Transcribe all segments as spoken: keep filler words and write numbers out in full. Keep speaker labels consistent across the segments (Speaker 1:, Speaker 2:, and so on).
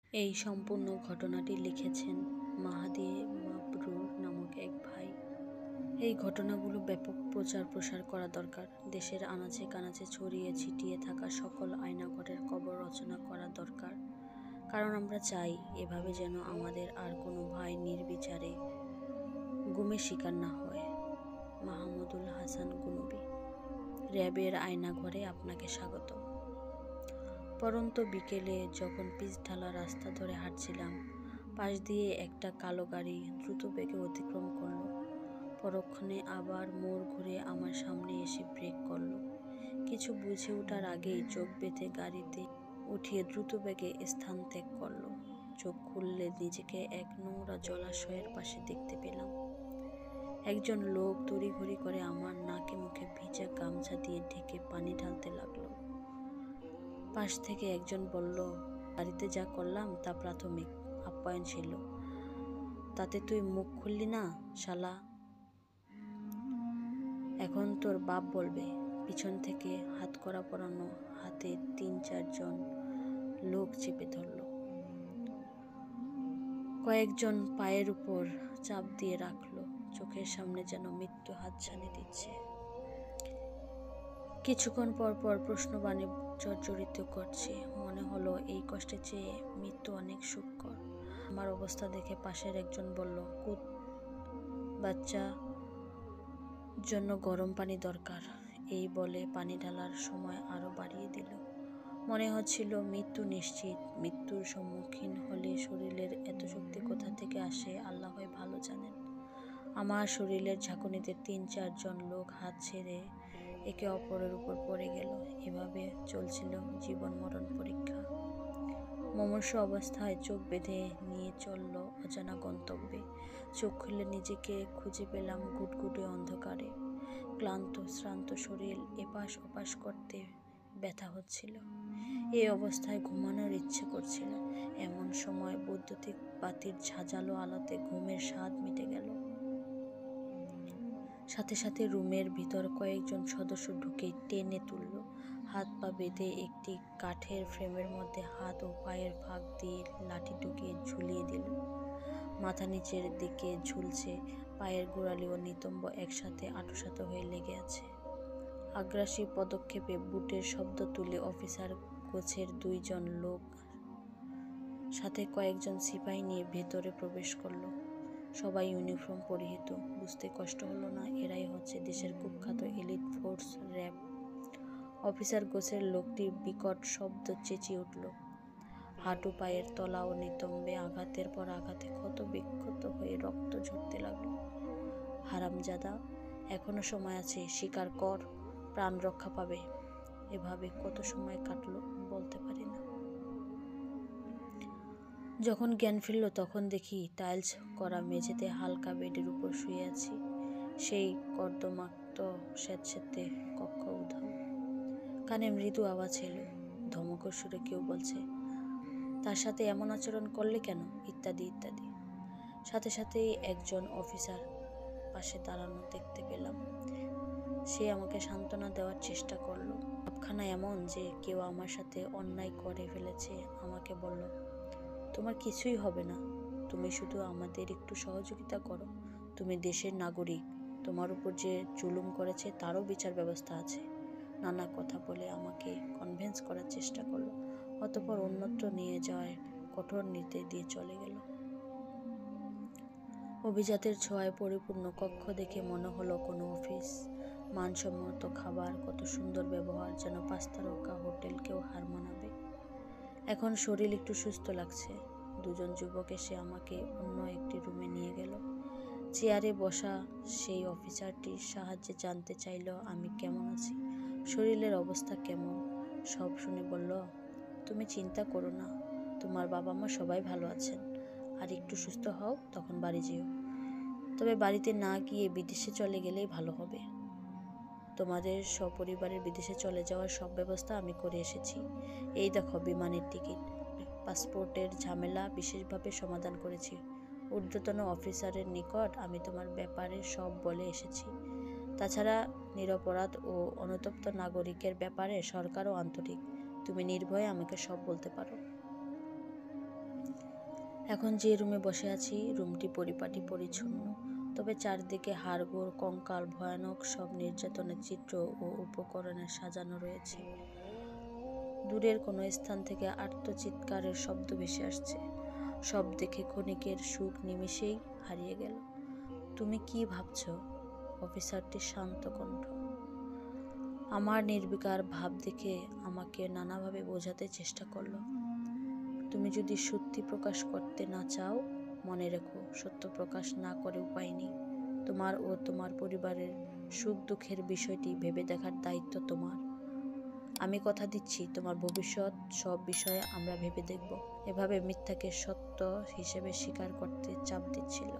Speaker 1: এই সম্পূর্ণ ঘটনাটি লিখেছেন মাহাদি মাবরুর নামক এক ভাই। এই ঘটনাগুলো ব্যাপক প্রচার প্রসার করা দরকার। দেশের আনাচে কানাচে ছড়িয়ে ছিটিয়ে থাকা সকল আয়নাঘরের কবর রচনা করা দরকার। কারণ আমরা চাই এভাবে যেন আমাদের আর কোনো ভাই নির্বিচারে গুমের শিকার না হয়। মাহমুদুল হাসান গুনবি। র্যাবের আয়নাঘরে আপনাকে স্বাগত। পরন্ত বিকেলে যখন পিচঢালা রাস্তা ধরে হাঁটছিলাম, পাশ দিয়ে একটা কালো গাড়ি দ্রুত বেগে অতিক্রম করলো। পরক্ষণে আবার মোড় ঘুরে আমার সামনে এসে ব্রেক করলো। কিছু বুঝে ওঠার আগেই চোখ বেঁধে গাড়িতে উঠিয়ে দ্রুত বেগে স্থান ত্যাগ করলো। চোখ খুললে নিজেকে এক নোংরা জলাশয়ের পাশে দেখতে পেলাম। একজন লোক তড়িঘড়ি করে আমার নাকে মুখে ভিজা গামছা দিয়ে ঢেকে পানি ঢালতে লাগলো। পাশ থেকে একজন বলল, গাড়িতে যা করলাম তা প্রাথমিক আপ্যায়ন ছিল, তাতে তুই মুখ খুললি না শালা, এখন তোর বাপ বলবে। পিছন থেকে হাত করা পরানো হাতে তিন চারজন লোক চেপে ধরল। কয়েকজন পায়ের উপর চাপ দিয়ে রাখলো, চোখের সামনে যেন মৃত্যু হাতছানি দিচ্ছে। কিছুক্ষণ পর পর প্রশ্নবাণী জর্জরিত করছে। মনে হলো এই কষ্টের চেয়ে মৃত্যু অনেক সুখকর। আমার অবস্থা দেখে পাশের একজন বলল, কুত বাচ্চা জন্য গরম পানি দরকার। এই বলে পানি ঢালার সময় আরো বাড়িয়ে দিল। মনে হচ্ছিল মৃত্যু নিশ্চিত। মৃত্যুর সম্মুখীন হলে শরীরের এত শক্তি কোথা থেকে আসে আল্লাহই ভালো জানেন। আমার শরীরের ঝাঁকুনিতে তিন চারজন লোক হাত ছেড়ে একে অপরের উপর পড়ে গেল। এভাবে চলছিল জীবন মরণ পরীক্ষা। মুমূর্ষু অবস্থায় চোখ বেঁধে নিয়ে চলল অজানা গন্তব্যে। চোখ খুলে নিজেকে খুঁজে পেলাম ঘুটঘুটে অন্ধকারে। ক্লান্ত শ্রান্ত শরীর এপাশ ওপাশ করতে ব্যথা হচ্ছিল। এই অবস্থায় ঘুমানোর ইচ্ছে করছিল। এমন সময় বৈদ্যুতিক বাতির ঝাঁঝালো আলোতে ঘুমের স্বাদ মিটে গেল। সাথে সাথে রুমের ভিতর কয়েকজন সদস্য ঢুকে টেনে তুলল। হাত পা বেঁধে একটি কাঠের ফ্রেমের মধ্যে হাত ও পায়ের ফাঁক দিয়ে লাঠি ঢুকিয়ে ঝুলিয়ে দিল। মাথা নিচের দিকে ঝুলছে, পায়ের গোড়ালি ও নিতম্ব একসাথে আঁটুসাঁটো হয়ে লেগে আছে। আগ্রাসী পদক্ষেপে বুটের শব্দ তুলে অফিসার গোছের দুইজন লোক সাথে কয়েকজন সিপাহী নিয়ে ভেতরে প্রবেশ করল। সবাই ইউনিফর্ম পরিহিত। বুঝতে কষ্ট হলো না, এরাই হচ্ছে দেশের কুখ্যাত এলিট ফোর্স র্যাব। অফিসার গোছের লোকটি বিকট শব্দ চেঁচিয়ে উঠল। হাঁটু পায়ের তলা ও নিতম্বে আঘাতের পর আঘাতে ক্ষত বিক্ষত হয়ে রক্ত ঝরতে লাগলো। হারামজাদা, এখনো সময় আছে, স্বীকার কর, প্রাণ রক্ষা পাবে। এভাবে কত সময় কাটলো বলতে পারি না। যখন জ্ঞান ফিরল তখন দেখি টাইলস করা মেঝেতে হালকা বেডের উপর শুয়ে আছি। সেই কর্দমাক্ত স্যাঁতস্যাঁতে কক্ষ উধাও। কানে মৃদু আওয়াজ এলো। ধমকের সুরে কেউ বলছে, তার সাথে এমন আচরণ করলে কেন, ইত্যাদি ইত্যাদি। সাথে সাথেই একজন অফিসার পাশে দাঁড়ানো দেখতে পেলাম। সে আমাকে সান্ত্বনা দেওয়ার চেষ্টা করলো। ভাবখানা এমন যে কেউ আমার সাথে অন্যায় করে ফেলেছে। আমাকে বলল, তোমার কিছুই হবে না, তুমি শুধু আমাদের একটু সহযোগিতা করো। তুমি দেশের নাগরিক, তোমার উপর যে জুলুম করেছে তারও বিচার ব্যবস্থা আছে। নানা কথা বলে আমাকে কনভিন্স করার চেষ্টা করলো। অতঃপর অন্যত্র নিয়ে যাওয়ার কঠোর নির্দেশ দিয়ে চলে গেল। অভিজাতের ছোঁয়ায় পরিপূর্ণ কক্ষ দেখে মনে হলো কোনো অফিস। মানসম্মত খাবার, কত সুন্দর ব্যবহার, যেন পাঁচ তারকা হোটেলকেও হার মানাবে। এখন শরীর একটু সুস্থ লাগছে। দুজন যুবক এসে আমাকে অন্য একটি রুমে নিয়ে গেল। চেয়ারে বসা সেই অফিসারটির সাহায্যে জানতে চাইল আমি কেমন আছি, শরীরের অবস্থা কেমন। সব শুনে বলল, তুমি চিন্তা করো না, তোমার বাবা মা সবাই ভালো আছেন। আর একটু সুস্থ হও, তখন বাড়ি যেও। তবে বাড়িতে না গিয়ে বিদেশে চলে গেলেই ভালো হবে। তোমাদের সপরিবারের বিদেশে চলে যাওয়ার সব ব্যবস্থা আমি করে এসেছি। এই দেখো বিমানের টিকিট, পাসপোর্টের ঝামেলা বিশেষভাবে সমাধান করেছি। ঊর্ধ্বতন অফিসারের নিকট আমি তোমার ব্যাপারে সব বলে এসেছি। তাছাড়া নিরপরাধ ও অনুতপ্ত নাগরিকের ব্যাপারে সরকারও আন্তরিক। তুমি নির্ভয়ে আমাকে সব বলতে পারো। এখন যে রুমে বসে আছি রুমটি পরিপাটি পরিচ্ছন্ন, তবে চারদিকে হাড়গোড়, কঙ্কাল, ভয়ানক সব নির্যাতনের চিত্র ও উপকরণের সাজানো রয়েছে। দূরের কোনো স্থান থেকে আর্তচিৎকারের শব্দ ভেসে আসছে। সব দেখে ক্ষণিকের সুখ নিমিষেই হারিয়ে গেল। তুমি কি ভাবছ? অফিসারটির শান্ত কণ্ঠ। আমার নির্বিকার ভাব দেখে আমাকে নানাভাবে বোঝাতে চেষ্টা করল। তুমি যদি সত্যি প্রকাশ করতে না চাও, মনে রেখো, সত্য প্রকাশ না করে উপায় নেই। তোমার ও তোমার পরিবারের সুখ দুঃখের বিষয়টি ভেবে দেখার দায়িত্ব তোমার। আমি কথা দিচ্ছি, তোমার ভবিষ্যৎ সব বিষয়ে আমরা ভেবে দেখব। এভাবে মিথ্যাকে সত্য হিসেবে স্বীকার করতে চাপ দিচ্ছিল।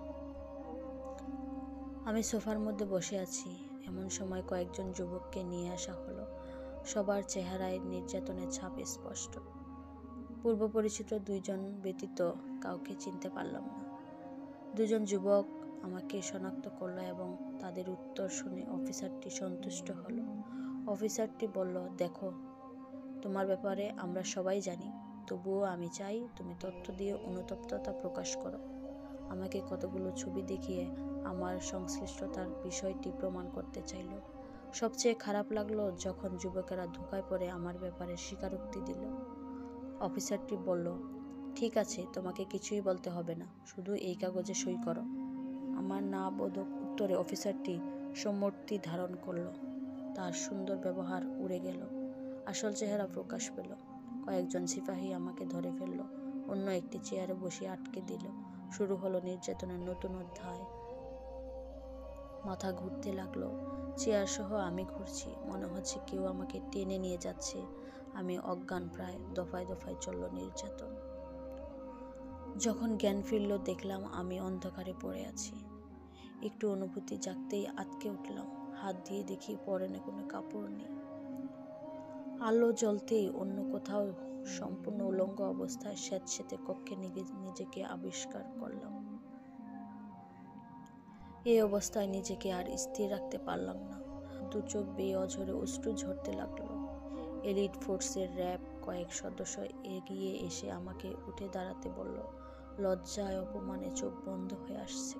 Speaker 1: আমি সোফার মধ্যে বসে আছি। এমন সময় কয়েকজন যুবককে নিয়ে আসা হলো। সবার চেহারায় নির্যাতনের ছাপ স্পষ্ট। পূর্ব পরিচিত দুইজন ব্যতীত কাউকে চিনতে পারলাম না। দুজন যুবক আমাকে শনাক্ত করলো এবং তাদের উত্তর শুনে অফিসারটি সন্তুষ্ট হলো। অফিসারটি বলল, দেখো, তোমার ব্যাপারে আমরা সবাই জানি, তবুও আমি চাই তুমি তথ্য দিয়ে অনুতপ্ততা প্রকাশ করো। আমাকে কতগুলো ছবি দেখিয়ে আমার সংশ্লিষ্টতার বিষয়টি প্রমাণ করতে চাইল। সবচেয়ে খারাপ লাগলো যখন যুবকেরা ধোঁকায় পড়ে আমার ব্যাপারে স্বীকারোক্তি দিল। অফিসারটি বলল, ঠিক আছে, তোমাকে কিছুই বলতে হবে না, শুধু এই কাগজে সই করো। আমার না বোধক উত্তরে অফিসারটি সম্মতি ধারণ করল। তার সুন্দর ব্যবহার উড়ে গেল, আসল চেহারা প্রকাশ পেল। কয়েকজন সিপাহী আমাকে ধরে ফেলল, অন্য একটি চেয়ারে বসিয়ে আটকে দিল। শুরু হলো নির্যাতনের নতুন অধ্যায়। মাথা ঘুরতে লাগলো, চেয়ার সহ আমি ঘুরছি, মনে হচ্ছে কেউ আমাকে টেনে নিয়ে যাচ্ছে। আমি অজ্ঞান প্রায়। দফায় দফায় চলল নির্যাতন। যখন জ্ঞান ফিরল দেখলাম আমি অন্ধকারে পড়ে আছি। একটু অনুভূতি জাগতেই আটকে উঠলাম। হাত দিয়ে দেখি পরনে কোনো কাপড় নেই। আলো জ্বলতেই অন্য কোথাও সম্পূর্ণ উলঙ্গ অবস্থায় স্যাঁতসেঁতে কক্ষে নিজেকে আবিষ্কার করলাম। এই অবস্থায় নিজেকে আর স্থির রাখতে পারলাম না। দু চোখ বেয়ে অঝরে অশ্রু ঝরতে লাগলো। এলিট ফোর্সের র্যাব কয়েক সদস্য এগিয়ে এসে আমাকে উঠে দাঁড়াতে বলল। লজ্জায় অপমানে চোখ বন্ধ হয়ে আসছে।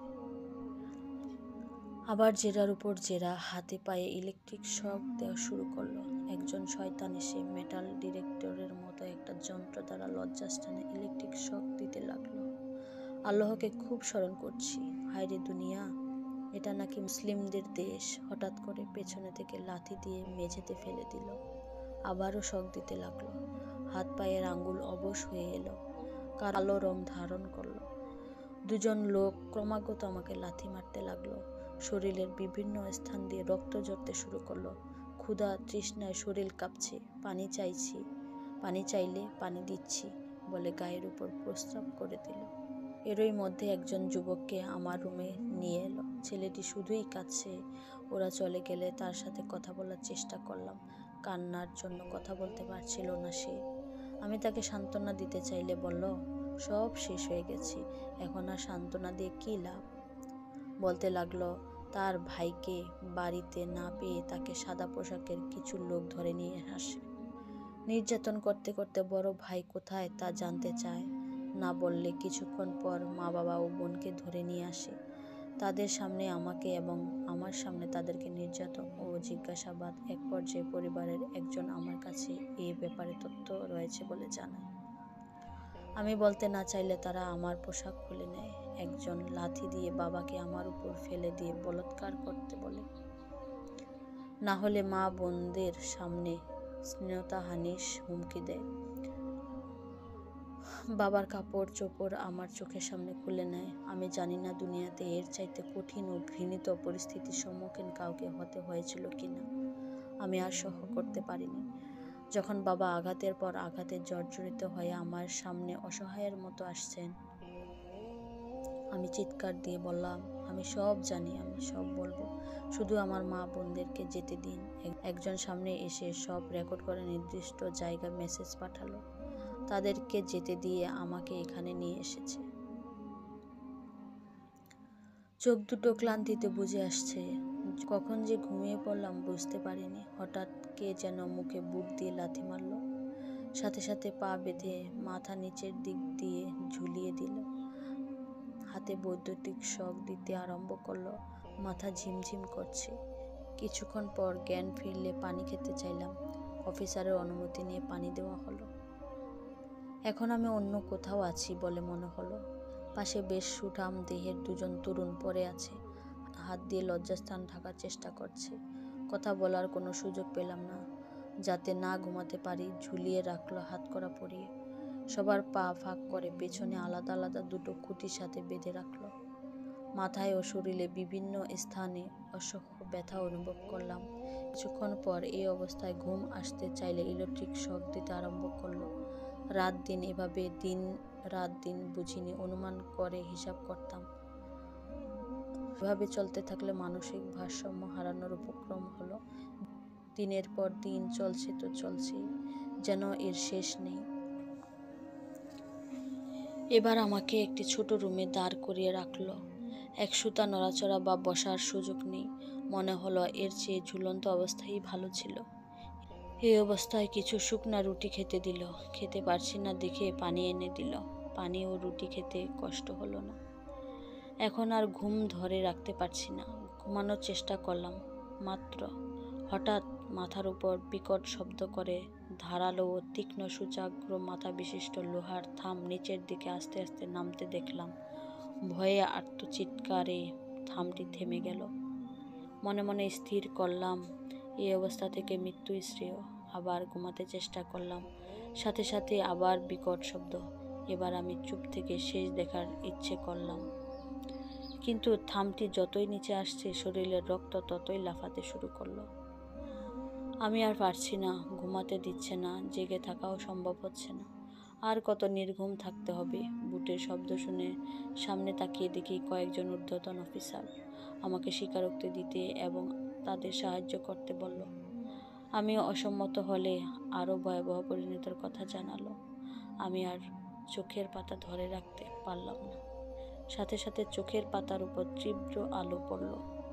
Speaker 1: আবার জেরার উপর জেরা, হাতে পায়ে ইলেকট্রিক শক দেওয়া শুরু করলো। একজন শয়তান এসে মেটাল ডিটেক্টরের মতো একটা যন্ত্র দ্বারা লজ্জাস্থানে ইলেকট্রিক শক দিতে লাগলো। আল্লাহকে খুব স্মরণ করছি। হায়রে দুনিয়া, এটা নাকি মুসলিমদের দেশ। হঠাৎ করে পেছনে থেকে লাথি দিয়ে মেঝেতে ফেলে দিল। আবারও শক দিতে লাগলো। হাত পায়ের আঙ্গুল অবশ হয়ে এলো, কালো রং ধারণ করলো। দুজন লোক ক্রমাগত আমাকে লাথি মারতে লাগলো। শরীরের বিভিন্ন স্থান দিয়ে রক্ত ঝরতে শুরু করলো। ক্ষুধা তৃষ্ণায় শরীর কাঁপছে। পানি চাইছি, পানি চাইলে পানি দিচ্ছি বলে গায়ের উপর প্রস্রাব করে দিল। এরই মধ্যে একজন যুবককে আমার রুমে নিয়ে এলো। ছেলেটি শুধুই কাঁদছে। ওরা চলে গেলে তার সাথে কথা বলার চেষ্টা করলাম। কান্নার জন্য কথা বলতে পারছিল না সে। আমি তাকে সান্ত্বনা দিতে চাইলে বলল, সব শেষ হয়ে গেছে, এখন আর সান্ত্বনা দিয়ে কী লাভ। বলতে লাগলো তার ভাইকে বাড়িতে না পেয়ে তাকে সাদা পোশাকের কিছু লোক ধরে নিয়ে আসে। নির্যাতন করতে করতে বড় ভাই কোথায় তা জানতে চায়। না বললে কিছুক্ষণ পর মা বাবা ও বোনকে ধরে নিয়ে আসে। তাদের সামনে আমাকে এবং আমার সামনে তাদেরকে নির্যাতন ও জিজ্ঞাসাবাদ। এক পর্যায়ে পরিবারের একজন আমার কাছে এ ব্যাপারে তথ্য রয়েছে বলে জানায়। আমি বলতে না চাইলে তারা আমার পোশাক খুলে নেয়। একজন লাথি দিয়ে বাবাকে আমার উপর ফেলে দিয়ে বলাৎকার করতে বলে, না হলে মা বোনদের সামনে স্নেহতাহানির হুমকি দেয়। বাবার কাপড় চোপড় আমার চোখের সামনে খুলে নেয়। আমি জানি না দুনিয়াতে এর চাইতে কঠিন ও ঘৃণিত পরিস্থিতির সম্মুখীন কাউকে হতে হয়েছিল কিনা। আমি আর সহ্য করতে পারিনি। যখন বাবা আঘাতের পর আঘাতে জর্জরিত হয়ে আমার সামনে অসহায়ের মতো আসছেন, আমি চিৎকার দিয়ে বললাম, আমি সব জানি, আমি সব বলবো, শুধু আমার মা বোনদেরকে যেতে দিন। একজন সামনে এসে সব রেকর্ড করে নির্দিষ্ট জায়গায় মেসেজ পাঠালো। তাদেরকে যেতে দিয়ে আমাকে এখানে নিয়ে এসেছে। চোখ দুটো ক্লান্তিতে বুজে আসছে। কখন যে ঘুমিয়ে পড়লাম বুঝতে পারিনি। হঠাৎ কে যেন মুখে বুট দিয়ে লাথি মারল। সাথে সাথে পা বেঁধে মাথা নিচের দিক দিয়ে ঝুলিয়ে দিল। হাতে বৈদ্যুতিক শক দিতে আরম্ভ করলো। মাথা ঝিমঝিম করছে। কিছুক্ষণ পর জ্ঞান ফিরলে পানি খেতে চাইলাম। অফিসারের অনুমতি নিয়ে পানি দেওয়া হলো। এখন আমি অন্য কোথাও আছি বলে মনে হলো। পাশে বেশ সুঠাম দেহের দুজন তরুণ পড়ে আছে। হাত দিয়ে লজ্জাস্থান ঢাকার চেষ্টা করছে। কথা বলার কোনো সুযোগ পেলাম না। যাতে না ঘুমাতে পারি ঝুলিয়ে রাখলো হাতকড়া পরিয়ে। সবার পা ফাঁক করে পেছনে আলাদা আলাদা দুটো খুঁটির সাথে বেঁধে রাখলো। মাথায় ও শরীরে বিভিন্ন স্থানে অসহ্য ব্যথা অনুভব করলাম। কিছুক্ষণ পর এই অবস্থায় ঘুম আসতে চাইলে ইলেকট্রিক শক দিতে আরম্ভ করলো। রাত দিন এভাবে দিন রাত দিন বুঝিনি, অনুমান করে হিসাব করতাম। এভাবে চলতে থাকলে মানসিক ভারসাম্য হারানোর উপক্রম হলো। দিনের পর দিন চলছে তো চলছেই, যেন এর শেষ নেই। এবার আমাকে একটি ছোট রুমে দাঁড় করিয়ে রাখলো। এক সুতা নড়াচড়া বা বসার সুযোগ নেই। মনে হলো এর চেয়ে ঝুলন্ত অবস্থায় ভালো ছিল। এই অবস্থায় কিছু শুকনা রুটি খেতে দিল। খেতে পারছি না দেখে পানি এনে দিল। পানি ও রুটি খেতে কষ্ট হলো না। এখন আর ঘুম ধরে রাখতে পারছি না। ঘুমানোর চেষ্টা করলাম মাত্র, হঠাৎ মাথার উপর বিকট শব্দ করে ধারালো ও তীক্ষ্ণ সুচাগ্র মাথা বিশিষ্ট লোহার থাম নিচের দিকে আস্তে আস্তে নামতে দেখলাম। ভয়ে আর্তচিৎকারে থামটি থেমে গেল। মনে মনে স্থির করলাম এই অবস্থা থেকে মৃত্যু শ্রেয়। আবার ঘুমাতে চেষ্টা করলাম। সাথে সাথে আবার বিকট শব্দ। এবার আমি চুপ থেকে শেষ দেখার ইচ্ছে করলাম। কিন্তু থামটি যতই নিচে আসছে শরীরের রক্ত ততই লাফাতে শুরু করলো। আমি আর পারছি না, ঘুমাতে দিচ্ছে না, জেগে থাকাও সম্ভব হচ্ছে না। আর কত নির্ঘুম থাকতে হবে। বুটের শব্দ শুনে সামনে তাকিয়ে দেখি কয়েকজন ঊর্ধ্বতন অফিসার আমাকে স্বীকারোক্তি দিতে এবং তাদের সাহায্য করতে বলল। আমি অসম্মত হলে আরও ভয়াবহ পরিণতির কথা জানালো। আমি আর চোখের পাতা ধরে রাখতে পারলাম না। সাথে সাথে চোখের পাতার উপর তীব্র আলো পড়ল।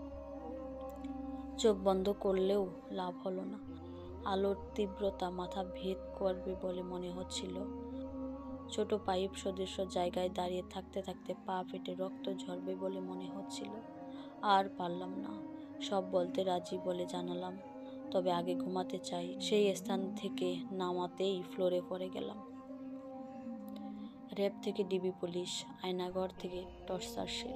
Speaker 1: চোখ বন্ধ করলেও লাভ হলো না। আলোর তীব্রতা মাথা ভেদ করবে বলে মনে হচ্ছিল। ছোট পাইপ সদৃশ জায়গায় দাঁড়িয়ে থাকতে থাকতে পা ফেটে রক্ত ঝরবে বলে মনে হচ্ছিল। আর পারলাম না। সব বলতে রাজি বলে জানালাম, তবে আগে ঘুমাতে চাই। সেই স্থান থেকে নামাতেই ফ্লোরে পড়ে গেলাম। র্যাব থেকে ডিবি পুলিশ, আয়নাঘর থেকে টর্চার সেল।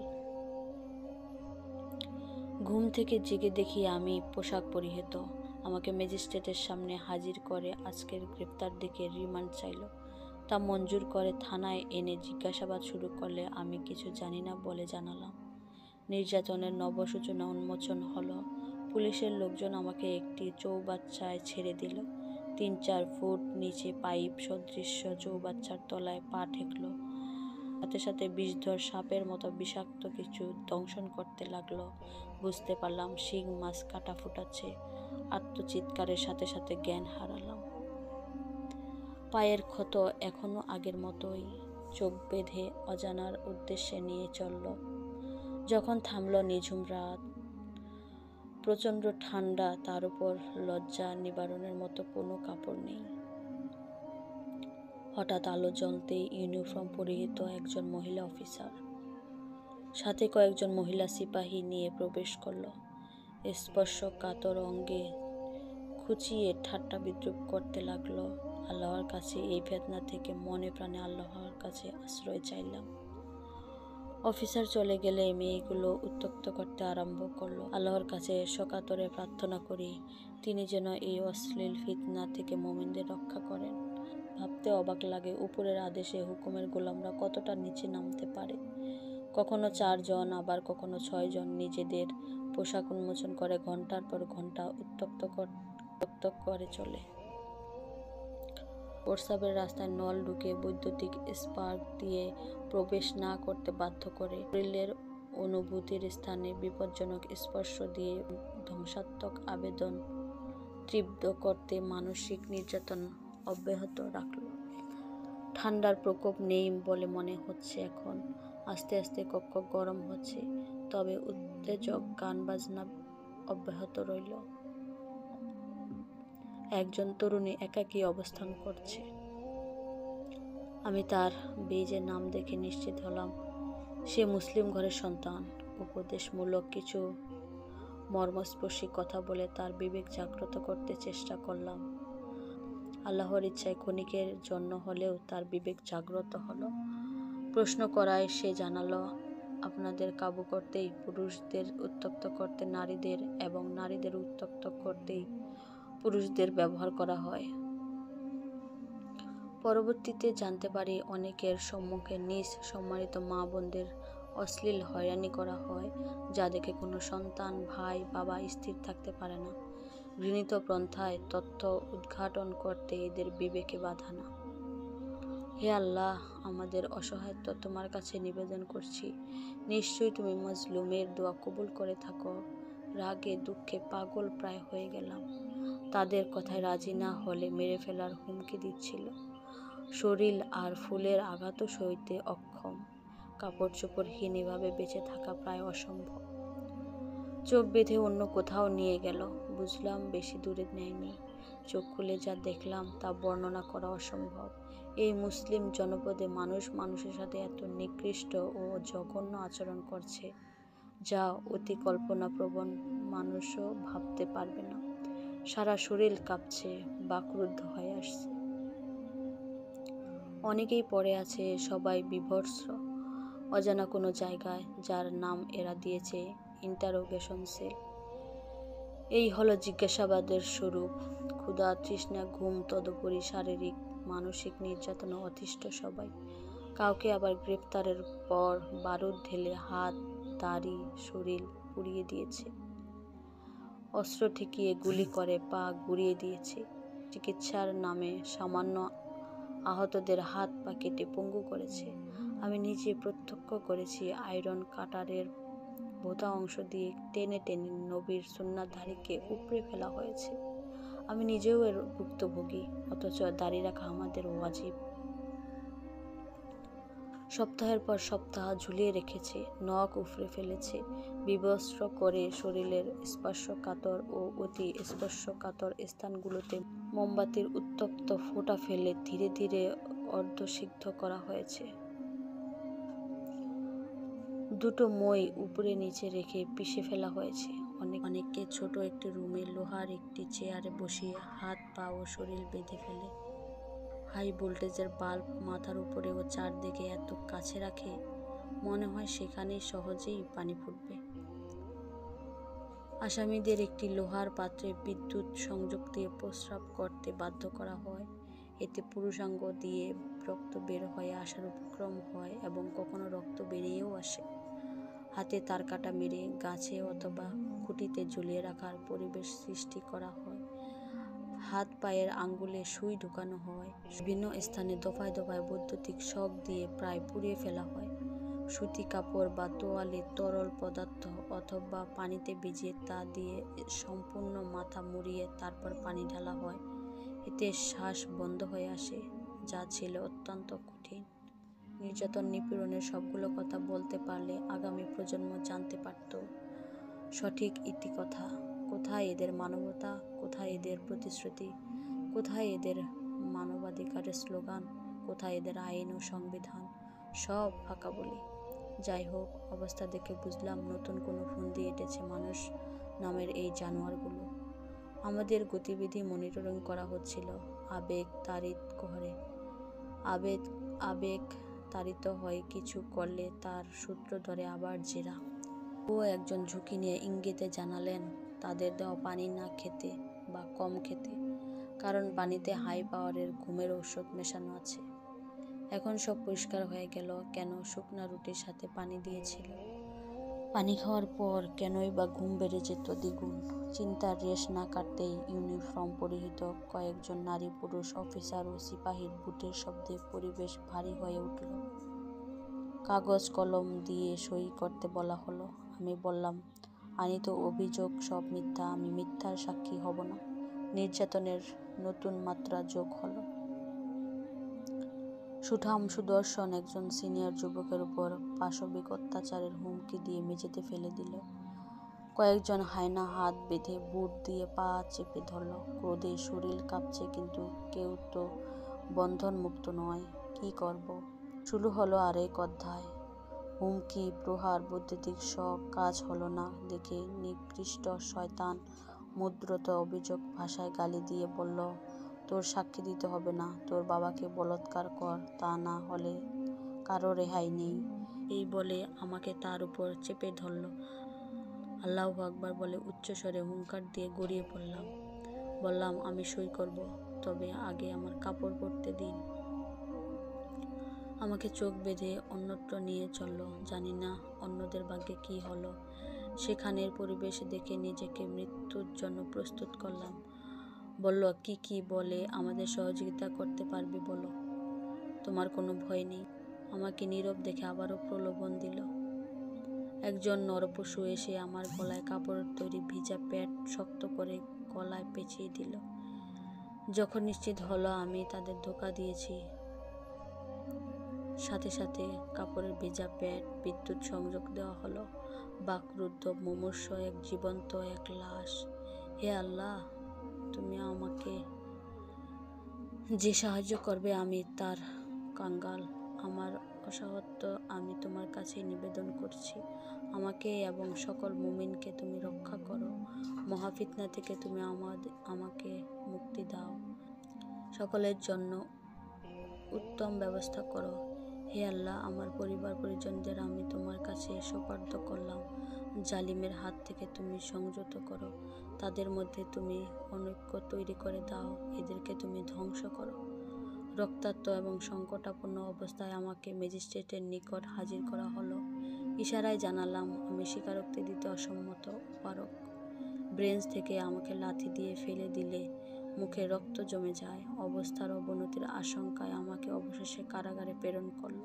Speaker 1: ঘুম থেকে জেগে দেখি আমি পোশাক পরিহিত। আমাকে ম্যাজিস্ট্রেটের সামনে হাজির করে আজকের গ্রেপ্তার দেখে রিমান্ড চাইল। তা মঞ্জুর করে থানায় এনে জিজ্ঞাসাবাদ শুরু করলে আমি কিছু জানি না বলে জানালাম। নির্যাতনের নব সূচনা উন্মোচন হলো। পুলিশের লোকজন আমাকে একটি চৌবাচ্চায় ছেড়ে দিল। তিন চার ফুট নিচে পাইপ সদৃশ্য চৌবাচ্চার তলায় পা ঠেকলো। সাথে সাথে বিষধর সাপের মতো বিষাক্ত কিছু দংশন করতে লাগলো। বুঝতে পারলাম শিং মাছ কাটা ফুটাচ্ছে। আত্মচিৎকারের সাথে সাথে জ্ঞান হারালাম। পায়ের ক্ষত এখনো আগের মতোই। চোখ বেঁধে অজানার উদ্দেশ্যে নিয়ে চলল। যখন থামলো নিঝুম রাত, প্রচণ্ড ঠান্ডা, তার উপর লজ্জা নিবারণের মতো কোনো কাপড় নেই। হঠাৎ আলো জ্বলতেই ইউনিফর্ম পরিহিত একজন মহিলা অফিসার সাথে কয়েকজন মহিলা সিপাহী নিয়ে প্রবেশ করলো। স্পর্শকাতর অঙ্গে খুঁচিয়ে ঠাট্টা বিদ্রুপ করতে লাগলো। আল্লাহর কাছে এই ফেতনা থেকে মনে প্রাণে আল্লাহর কাছে আশ্রয় চাইলাম। অফিসার চলে গেলে মেয়েগুলো উত্ত্যক্ত করতে আরম্ভ করলো। আল্লাহর কাছে সকাতরে প্রার্থনা করি তিনি যেন এই অশ্লীল ফিতনা থেকে মুমিনদের রক্ষা করেন। ভাবতে অবাক লাগে উপরের আদেশে হুকুমের গোলামরা কতটা নিচে নামতে পারে। কখনো চারজন, আবার কখনো ছয়জন নিজেদের পোশাক উন্মোচন করে ঘন্টার পর ঘন্টা উত্ত্যক্ত করে চলে। প্রস্রাবের রাস্তায় নল ঢুকে বৈদ্যুতিক স্পার্ক দিয়ে প্রবেশ না করতে বাধ্য করে। শরীরের অনুভূতির স্থানে বিপজ্জনক স্পর্শ দিয়ে ধ্বংসাত্মক আবেদন তীব্র করতে মানসিক নির্যাতন অব্যাহত রাখল। ঠান্ডার প্রকোপ নেই বলে মনে হচ্ছে এখন। আস্তে আস্তে কক্ষ গরম হচ্ছে, তবে উত্তেজক গান বাজনা অব্যাহত রইল। একজন তরুণী একাকী অবস্থান করছে। আমি তার বেজের নাম দেখে নিশ্চিত হলাম সে মুসলিম ঘরের সন্তান। উপদেশমূলক কিছু মর্মস্পর্শী কথা বলে তার বিবেক জাগ্রত করতে চেষ্টা করলাম। আল্লাহর ইচ্ছায় ক্ষণিকের জন্য হলেও তার বিবেক জাগ্রত হলো। প্রশ্ন করায় সে জানালো, আপনাদের কাবু করতেই পুরুষদের উত্ত্যক্ত করতে নারীদের এবং নারীদের উত্ত্যক্ত করতেই পুরুষদের ব্যবহার করা হয়। পরবর্তীতে জানতে পারি অনেকের সম্মুখে নিজ সম্মানিত মা বোনদের অশ্লীল হয়রানি করা হয়, যা দেখে কোনো সন্তান, ভাই, বাবা স্থির থাকতে পারে না। ঘৃণিত পন্থায় তথ্য উদ্ঘাটন করতে এদের বিবেকে বাধা না। হে আল্লাহ, আমাদের অসহায়ত্ব তোমার কাছে নিবেদন করছি। নিশ্চয়ই তুমি মজলুমের দোয়া কবুল করে থাকো। রাগে দুঃখে পাগল প্রায় হয়ে গেলাম। তাদের কথায় রাজি না হলে মেরে ফেলার হুমকি দিচ্ছিল। শরীর আর ফুলের আঘাতও সইতে অক্ষম। কাপড় চোপড়হীন এভাবে বেঁচে থাকা প্রায় অসম্ভব। চোখ বেঁধে অন্য কোথাও নিয়ে গেল। বুঝলাম বেশি দূরে নেয়নি। চোখ খুলে যা দেখলাম তা বর্ণনা করা অসম্ভব। এই মুসলিম জনপদে মানুষ মানুষের সাথে এত নিকৃষ্ট ও জঘন্য আচরণ করছে, যা অতি কল্পনাপ্রবণ মানুষও ভাবতে পারবে না। সারা শরীর কাঁপছে, বাকরুদ্ধ হয়ে আসছে। অনেকেই পড়ে আছে, সবাই বিভৎস, অজানা কোনো জায়গায়, যার নাম এরা দিয়েছে ইন্টারোগেশন সেল। এই হলো জিজ্ঞাসাবাদের স্বরূপ। ক্ষুধা, তৃষ্ণা, ঘুম, তদুপরি শারীরিক মানসিক নির্যাতনে অতিষ্ঠ সবাই। কাউকে আবার গ্রেপ্তারের পর বারুদ ঢেলে হাত, দাড়ি, শরীর পুড়িয়ে দিয়েছে। অস্ত্র ঠেকিয়ে গুলি করে পা গুঁড়িয়ে দিয়েছে। চিকিৎসার নামে সামান্য আহতদের হাত পা কেটে পঙ্গু করেছে। আমি নিজে প্রত্যক্ষ করেছি, আয়রন কাটারের ভোঁতা অংশ দিয়ে টেনে টেনে নবীর সুন্নাতধারীকে উপড়ে ফেলা হয়েছে। আমি নিজেও এর ভুক্তভোগী, অথচ দাড়ি রাখা আমাদের ওয়াজিব। সপ্তাহের পর সপ্তাহ ঝুলিয়ে রেখেছে, নখ উফরে ফেলেছে, বিবস্ত্র করে শরীরের স্পর্শকাতর ও অতি স্পর্শকাতর স্থানগুলোতে মোমবাতির উত্তপ্ত ফোঁটা ফেলে ধীরে ধীরে অর্ধসিদ্ধ করা হয়েছে। দুটো মই উপরে নিচে রেখে পিষে ফেলা হয়েছে। অনেক অনেককে ছোট একটি রুমে লোহার একটি চেয়ারে বসিয়ে হাত পা ও শরীর বেঁধে ফেলে হাই ভোল্টেজের বাল্ব মাথার উপরে ও চারদিকে এত কাছে রাখে, মনে হয় সেখানেই সহজেই পানি ফুটবে। আসামিদের একটি লোহার পাত্রে বিদ্যুৎ সংযোগ দিয়ে প্রস্রাব করতে বাধ্য করা হয়। এতে পুরুষাঙ্গ দিয়ে রক্ত বের হয়ে আসার উপক্রম হয় এবং কখনো রক্ত বেরিয়েও আসে। হাতে তারকাটা মেরে গাছে অথবা খুঁটিতে ঝুলিয়ে রাখার পরিবেশ সৃষ্টি করা হয়। হাত পায়ের আঙ্গুলে সুই ঢুকানো হয়। বিভিন্ন স্থানে দফায় দফায় বৈদ্যুতিক শক দিয়ে প্রায় পুড়িয়ে ফেলা হয়। সুতি কাপড় বা তোয়ালে তরল পদার্থ অথবা পানিতে ভিজিয়ে তা দিয়ে সম্পূর্ণ মাথা মুড়িয়ে তারপর পানি ঢালা হয়। এতে শ্বাস বন্ধ হয়ে আসে, যা ছিল অত্যন্ত কঠিন। নির্যাতন নিপীড়নের সবগুলো কথা বলতে পারলে আগামী প্রজন্ম জানতে পারত সঠিক ইতিকথা। কোথায় এদের মানবতা, কোথায় এদের প্রতিশ্রুতি, কোথায় এদের মানবাধিকারের স্লোগান, কোথায় এদের আইন ও সংবিধান? সব ফাঁকা বলি। যাই হোক, অবস্থা দেখে বুঝলাম নতুন কোনো ফন্দি এঁটেছে মানুষ নামের এই জানোয়ারগুলো। আমাদের গতিবিধি মনিটরিং করা হচ্ছিল। আবেগ তাড়িত করে আবেগ আবেগ তাড়িত হয়ে কিছু করলে তার সূত্র ধরে আবার জেরা। ও একজন ঝুঁকি নিয়ে ইঙ্গিতে জানালেন তাদের দেওয়া পানি না খেতে বা কম খেতে, কারণ পানিতে হাই পাওয়ারের ঘুমের ঔষধ মেশানো আছে। এখন সব পরিষ্কার হয়ে গেল কেন শুকনা রুটির সাথে পানি দিয়েছিল। পানি খাওয়ার পর কেনই বা ঘুম বেড়ে যেত দ্বিগুণ। চিন্তার রেশ না কাটতেই ইউনিফর্ম পরিহিত কয়েকজন নারী পুরুষ অফিসার ও সিপাহীর বুটের শব্দে পরিবেশ ভারী হয়ে উঠল। কাগজ কলম দিয়ে সই করতে বলা হলো। আমি বললাম, আনিত অভিযোগ সব মিথ্যা, আমি মিথ্যার সাক্ষী হব না। নির্যাতনের নতুন মাত্রা যোগ হলো। সুঠাম সুদর্শন একজন সিনিয়র যুবকের উপর পাশবিক অত্যাচারের হুমকি দিয়ে মেঝেতে ফেলে দিল। কয়েকজন হায়না হাত বেঁধে বুট দিয়ে পা চেপে ধরল। ক্রোধে শরীর কাঁপছে, কিন্তু কেউ তো বন্ধন মুক্ত নয়। কি করব? শুরু হলো আরেক অধ্যায়। হুমকি, প্রহার, বৈদ্যুতিক শক। কাজ হলো না দেখে নিকৃষ্ট শয়তান মুদ্রত অভিযোগ ভাষায় গালি দিয়ে বলল, তোর সাক্ষী দিতে হবে না, তোর বাবাকে বলাৎকার কর, তা না হলে কারো রেহাই নেই। এই বলে আমাকে তার উপর চেপে ধরল। আল্লাহু আকবার বলে উচ্চস্বরে হুঙ্কার দিয়ে গড়িয়ে পড়লাম। বললাম, আমি সই করব, তবে আগে আমার কাপড় পরতে দিন। আমাকে চোখ বেঁধে অন্যত্র নিয়ে চলল। জানি না অন্যদের ভাগ্যে কি হলো। সেখানের পরিবেশ দেখে নিজেকে মৃত্যুর জন্য প্রস্তুত করলাম। বলল, কি কি বলে আমাদের সহযোগিতা করতে পারবে বলো, তোমার কোনো ভয় নেই। আমাকে নীরব দেখে আবারও প্রলোভন দিল। একজন নরপশু এসে আমার গলায় কাপড়ের তৈরি ভিজা প্যাড শক্ত করে গলায় পেঁচিয়ে দিল। যখন নিশ্চিত হলো আমি তাদের ধোঁকা দিয়েছি, সাথে সাথে কাপড়ের ভেজা প্যাড বিদ্যুৎ সংযোগ দেওয়া হলো। বাকরুদ্ধ মুমূর্ষ এক জীবন্ত এক লাশ। হে আল্লাহ, তুমি আমাকে যে সাহায্য করবে আমি তার কাঙ্গাল। আমার অসহায়ত্ব আমি তোমার কাছে নিবেদন করছি। আমাকে এবং সকল মুমিনকে তুমি রক্ষা করো। মহাফিতনা থেকে তুমি আমাদের আমাকে মুক্তি দাও। সকলের জন্য উত্তম ব্যবস্থা করো। হে আল্লাহ, আমার পরিবার পরিজনদের আমি তোমার কাছে সোপর্দ করলাম। জালিমের হাত থেকে তুমি সংযত করো। তাদের মধ্যে তুমি অনৈক্য তৈরি করে দাও। এদেরকে তুমি ধ্বংস করো। রক্তাক্ত এবং সংকটাপন্ন অবস্থায় আমাকে ম্যাজিস্ট্রেটের নিকট হাজির করা হলো। ইশারায় জানালাম আমি স্বীকারোক্তি দিতে অসম্মত অপারক। ব্রেঞ্চ থেকে আমাকে লাথি দিয়ে ফেলে দিলে মুখে রক্ত জমে যায়। অবস্থার অবনতির আশঙ্কায় আমাকে অবশেষে কারাগারে প্রেরণ করল।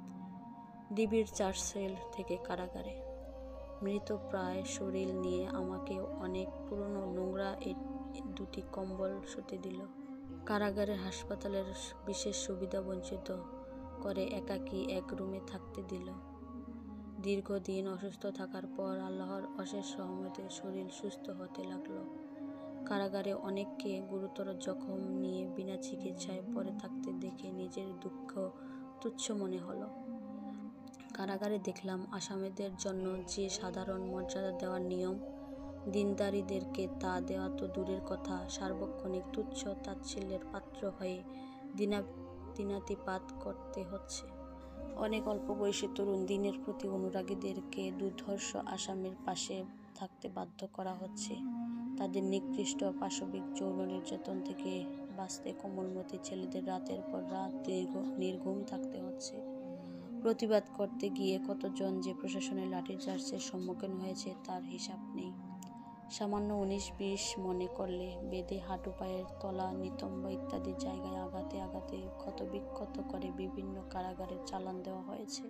Speaker 1: ডিবির চার সেল থেকে কারাগারে। মৃত প্রায় শরীর নিয়ে আমাকে অনেক পুরনো নোংরা দুটি কম্বল শুতে দিল। কারাগারের হাসপাতালের বিশেষ সুবিধা বঞ্চিত করে একাকী এক রুমে থাকতে দিল। দীর্ঘদিন অসুস্থ থাকার পর আল্লাহর অশেষ রহমতে শরীর সুস্থ হতে লাগলো। কারাগারে অনেককে গুরুতর জখম নিয়ে বিনা চিকিৎসায় পড়ে থাকতে দেখে নিজের দুঃখ তুচ্ছ মনে হলো। কারাগারে দেখলাম আসামিদের জন্য যে সাধারণ মর্যাদা দেওয়ার নিয়ম, দিনদারীদেরকে তা দেওয়া তো দূরের কথা, সার্বক্ষণিক তুচ্ছ তাচ্ছিল্যের পাত্র হয়ে দিনা দিনাতিপাত করতে হচ্ছে। অনেক অল্প বয়সী তরুণ দিনের প্রতি অনুরাগীদেরকে দুর্ধর্ষ আসামির পাশে থাকতে বাধ্য করা হচ্ছে। তাদের নিকৃষ্ট পাশবিক যৌন নির্যাতন থেকে বাঁচতে কোমলমতি ছেলেদের রাতের পর রাত দীর্ঘ নির্ঘুম থাকতে হচ্ছে। প্রতিবাদ করতে গিয়ে কতজন যে প্রশাসনের লাঠিচার্জের সম্মুখীন হয়েছে তার হিসাব নেই। সামান্য উনিশ বিশ মনে করলে বেদে হাঁটু, পায়ের তলা, নিতম্ব ইত্যাদি জায়গায় আঘাতে আঘাতে ক্ষতবিক্ষত করে বিভিন্ন কারাগারে চালান দেওয়া হয়েছে।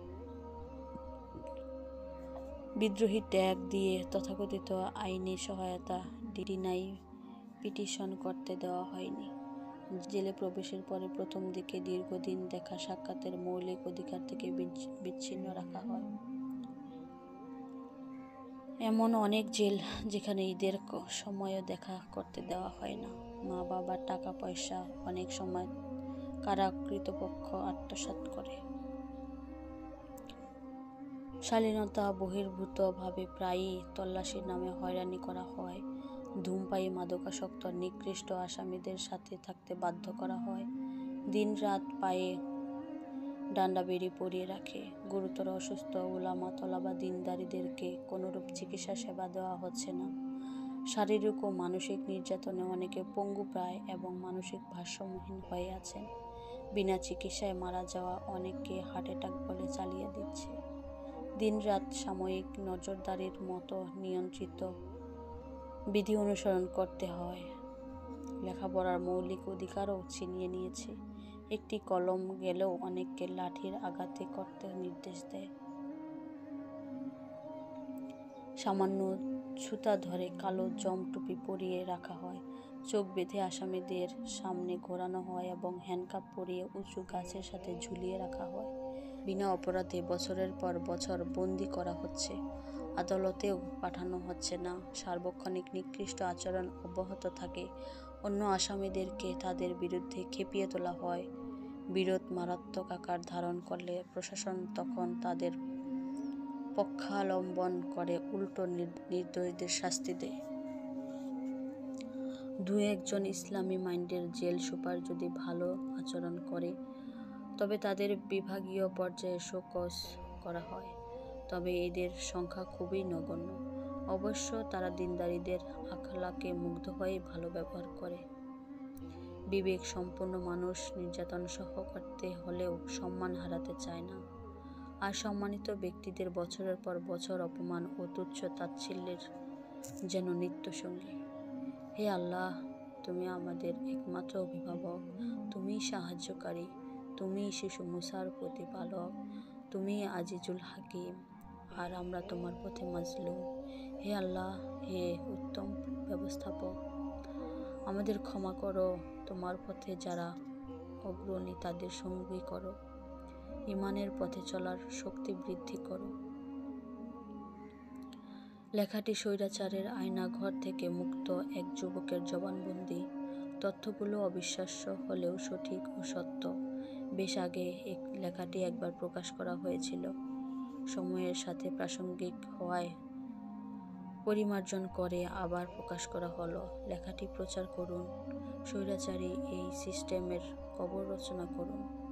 Speaker 1: বিদ্রোহী ট্যাগ দিয়ে তথাকথিত আইনি সহায়তা ডিনাই পিটিশন করতে দেওয়া হয়নি। জেলে প্রবেশের পরে প্রথম দিকে দীর্ঘদিন দেখা সাক্ষাতের মৌলিক অধিকার থেকে বিচ্ছিন্ন রাখা হয়। এমন অনেক জেল যেখানে ঈদের সময়ও দেখা করতে দেওয়া হয় না। মা বাবার টাকা পয়সা অনেক সময় কারা কর্তৃপক্ষ আত্মসাৎ করে। শালীনতা বহির্ভূতভাবে প্রায়ই তল্লাশির নামে হয়রানি করা হয়। ধূমপায়ী, মাদকাসক্ত নিকৃষ্ট আসামিদের সাথে থাকতে বাধ্য করা হয়। দিন রাত পায়ে ডান্ডা বেড়ি পরিয়ে রাখে। গুরুতর অসুস্থ উলামা তলাবা দিনদারীদেরকে কোনোরূপ চিকিৎসা সেবা দেওয়া হচ্ছে না। শারীরিক ও মানসিক নির্যাতনে অনেকে পঙ্গুপ্রায় এবং মানসিক ভারসাম্যহীন হয়ে আছেন। বিনা চিকিৎসায় মারা যাওয়া অনেককে হার্ট অ্যাটাক বলে চালিয়ে দিচ্ছে। দিনরাত সাময়িক নজরদারির মতো নিয়ন্ত্রিত বিধি অনুসরণ করতে হয়। লেখাপড়ার মৌলিক অধিকারও ছিনিয়ে নিয়েছে। একটি কলম গেলেও অনেককে লাঠির আঘাতে করতে নির্দেশ দেয়। সামান্য ছুতা ধরে কালো জম টুপি পরিয়ে রাখা হয়। চোখ বেঁধে আসামিদের সামনে ঘোরানো হয় এবং হ্যান্ডকাপ পরিয়ে উঁচু গাছের সাথে ঝুলিয়ে রাখা হয়। বিনা অপরাধে বছরের পর বছর বন্দি করা হচ্ছে। আদালতেও পাঠানো হচ্ছে না। সার্বক্ষণিক নিকৃষ্ট আচরণ অব্যাহত থাকে। অন্য আসামিদেরকে তাদের বিরুদ্ধে খেপিয়ে তোলা হয়। বিরোধ মারাত্মক আকার ধারণ করলে প্রশাসন তখন তাদের পক্ষাবলম্বন করে উল্টো নির্দোষদের শাস্তি দেয়। দু একজন ইসলামী মাইন্ডের জেল সুপার যদি ভালো আচরণ করে তবে তাদের বিভাগীয় পর্যায়ে শোকজ করা হয়, তবে এদের সংখ্যা খুবই নগণ্য। অবশ্য তারা দিনদারিদের আখলাকে মুগ্ধ হয়ে ভালো ব্যবহার করে। বিবেক সম্পন্ন মানুষ নির্যাতন সহ করতে হলেও সম্মান হারাতে চায় না। আর সম্মানিত ব্যক্তিদের বছরের পর বছর অপমান ও তুচ্ছ তাচ্ছিল্যের যেন নিত্যসঙ্গী। হে আল্লাহ, তুমি আমাদের একমাত্র অভিভাবক, তুমিই সাহায্যকারী, তুমিই শিশু মুসার প্রতিপালক, তুমিই আজিজুল হাকিম, আর আমরা তোমার পথে মাজলুম। হে আল্লাহ, হে উত্তম ব্যবস্থাপক, আমাদের ক্ষমা করো। তোমার পথে যারা অগ্রণী তাদের সঙ্গী করো। ইমানের পথে চলার শক্তি বৃদ্ধি করো। লেখাটি স্বৈরাচারের আয়নাঘর থেকে মুক্ত এক যুবকের জবানবন্দি। তথ্যগুলো অবিশ্বাস্য হলেও সঠিক ও সত্য। বেশ আগে এই লেখাটি একবার প্রকাশ করা হয়েছিল। সময়ের সাথে প্রাসঙ্গিক হওয়ায় পরিমার্জন করে আবার প্রকাশ করা হলো। লেখাটি প্রচার করুন, স্বৈরাচারী এই সিস্টেমের কবর রচনা করুন।